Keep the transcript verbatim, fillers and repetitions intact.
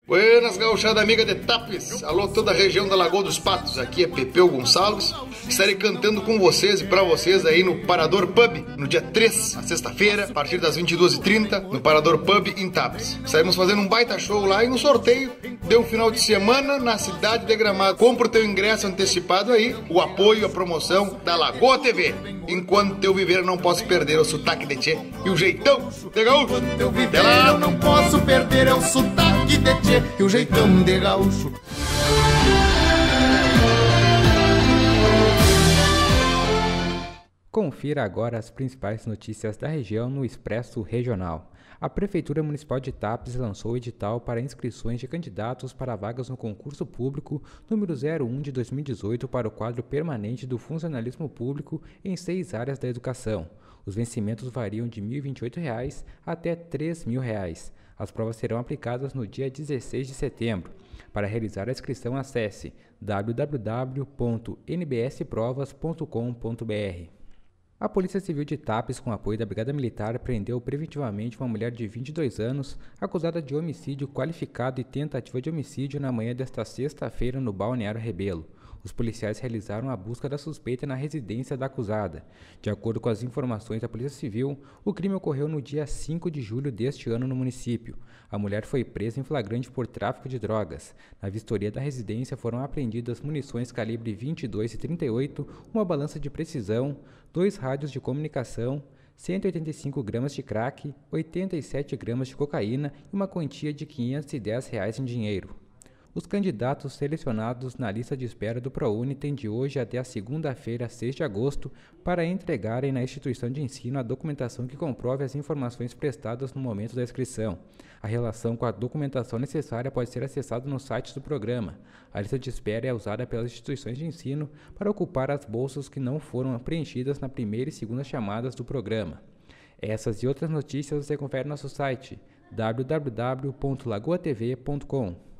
Buenas, gauchada amiga de Tapes. Alô, toda a região da Lagoa dos Patos. Aqui é Pepeu Gonçalves. Estarei cantando com vocês e pra vocês aí no Parador Pub, no dia três, na sexta-feira, a partir das vinte e duas e trinta, no Parador Pub em Tapes. Estaremos fazendo um baita show lá e no sorteio deu um final de semana na cidade de Gramado. Compra o teu ingresso antecipado aí, o apoio, a promoção da Lagoa T V. Enquanto eu viver, não posso perder o sotaque de tchê e o jeitão de gaúcho. Enquanto eu viver, eu não posso perder é o sotaque de tchê e o jeitão de gaúcho. Confira agora as principais notícias da região no Expresso Regional. A Prefeitura Municipal de Tapes lançou o edital para inscrições de candidatos para vagas no concurso público número zero um de dois mil e dezoito para o quadro permanente do funcionalismo público em seis áreas da educação. Os vencimentos variam de mil e vinte e oito reais até três mil reais. As provas serão aplicadas no dia dezesseis de setembro. Para realizar a inscrição, acesse w w w ponto n b s provas ponto com ponto b r. A Polícia Civil de Tapes, com apoio da Brigada Militar, prendeu preventivamente uma mulher de vinte e dois anos, acusada de homicídio qualificado e tentativa de homicídio na manhã desta sexta-feira no Balneário Rebelo. Os policiais realizaram a busca da suspeita na residência da acusada. De acordo com as informações da Polícia Civil, o crime ocorreu no dia cinco de julho deste ano no município. A mulher foi presa em flagrante por tráfico de drogas. Na vistoria da residência foram apreendidas munições calibre vinte e dois e trinta e oito, uma balança de precisão, dois rádios de comunicação, cento e oitenta e cinco gramas de crack, oitenta e sete gramas de cocaína e uma quantia de quinhentos e dez reais em dinheiro. Os candidatos selecionados na lista de espera do ProUni têm de hoje até a segunda-feira, seis de agosto, para entregarem na instituição de ensino a documentação que comprove as informações prestadas no momento da inscrição. A relação com a documentação necessária pode ser acessada no site do programa. A lista de espera é usada pelas instituições de ensino para ocupar as bolsas que não foram preenchidas na primeira e segunda chamadas do programa. Essas e outras notícias você confere no nosso site w w w ponto lagoa t v ponto com.